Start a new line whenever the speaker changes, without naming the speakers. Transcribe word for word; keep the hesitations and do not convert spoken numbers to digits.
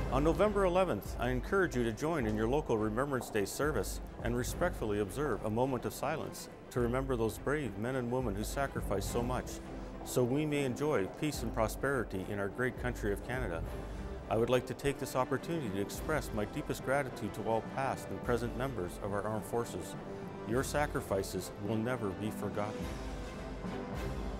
On November eleventh, I encourage you to join in your local Remembrance Day service and respectfully observe a moment of silence to remember those brave men and women who sacrificed so much so we may enjoy peace and prosperity in our great country of Canada. I would like to take this opportunity to express my deepest gratitude to all past and present members of our armed forces. Your sacrifices will never be forgotten.